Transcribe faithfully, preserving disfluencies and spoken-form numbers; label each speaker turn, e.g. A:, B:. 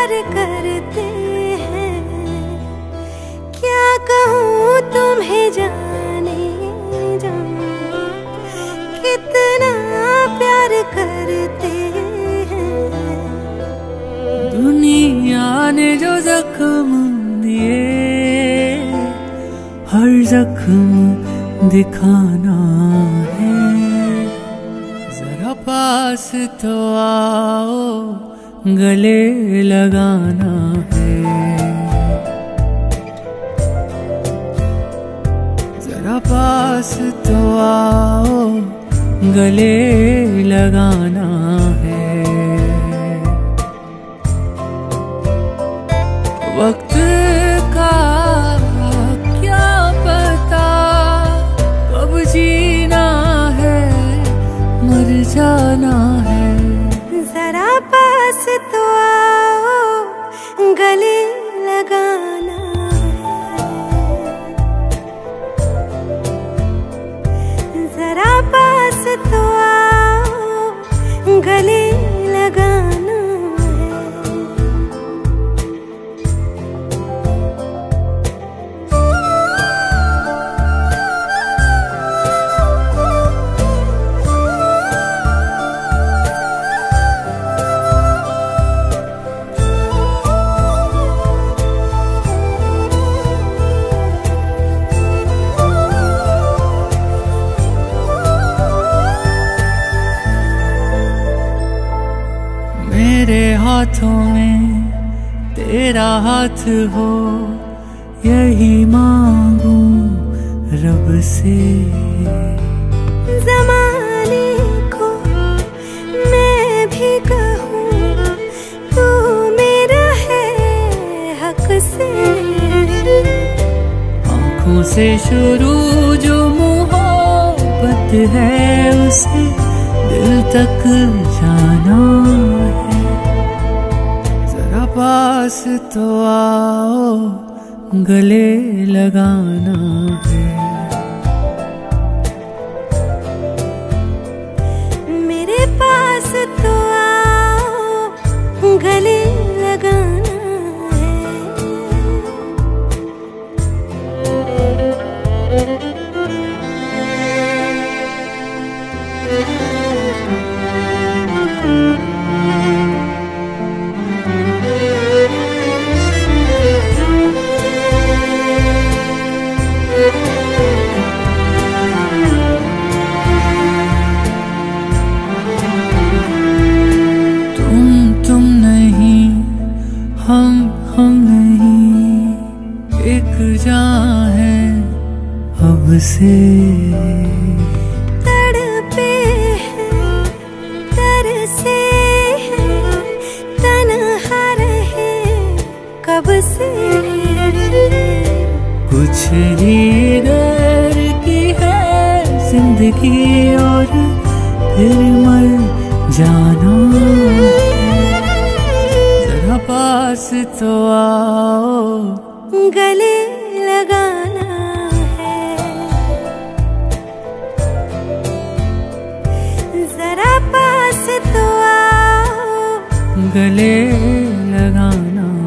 A: प्यार करते हैं, क्या कहूँ तुम्हें जाने जा, कितना प्यार करते हैं।
B: दुनिया ने जो जख्म दिए, हर जख्म दिखाना है। जरा पास तो आओ, गले लगाना है। जरा पास तो आओ, गले लगाना है। वक्त का क्या पता कब जीना है, मर जाना है।
A: जरा पास तो आओ, गले लगाना है। जरा पास तो आओ, गले लगाना है।
B: मेरे हाथों में तेरा हाथ हो, यही मांगू रब से।
A: ज़माने को मैं भी कहूँ, तू मेरा है हक से।
B: आँखों से शुरू जो मोहब्बत है, उसे दिल तक जाना है। जरा पास तो आओ, गले लगाना है।
A: मेरे पास तो आओ, गले लगाना है।
B: हम हम नहीं, एक जान है अब से।
A: तड़पे हैं, तरसे हैं, तन्हा रहे कब से।
B: कुछ ही देर की है जिंदगी, और फिर मर जाना। पास तो आओ,
A: गले लगाना है। जरा पास तो आओ,
B: गले लगाना।